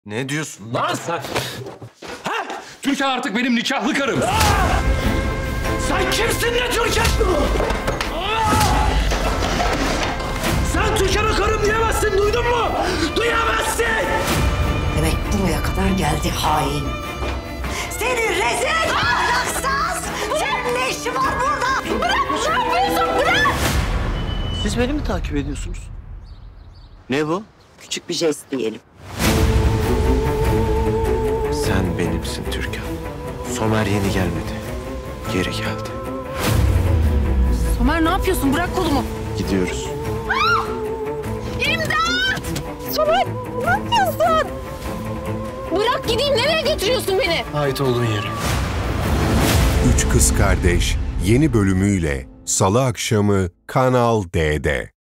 Ne diyorsun lan sen? Ha? Türkan artık benim nikahlı karım. Sen kimsin ne Türkan? Sen Türkan'a karım diyemezsin, duydun mu? Duyamazsın! Demek buraya kadar geldi hain. Seni rezil, ahlaksız! Senin ne işin var burada? Bırak, ne yapıyorsun? Bırak! Siz beni mi takip ediyorsunuz? Ne bu? Küçük bir jest diyelim. Sen benimsin Türkan. Somer yeni gelmedi. Geri geldi. Somer ne yapıyorsun? Bırak kolumu. Gidiyoruz. İmdat! Somer ne yapıyorsun? Bırak gideyim. Nereye götürüyorsun beni? Ait olduğun yere. Üç Kız Kardeş yeni bölümüyle Salı akşamı Kanal D'de.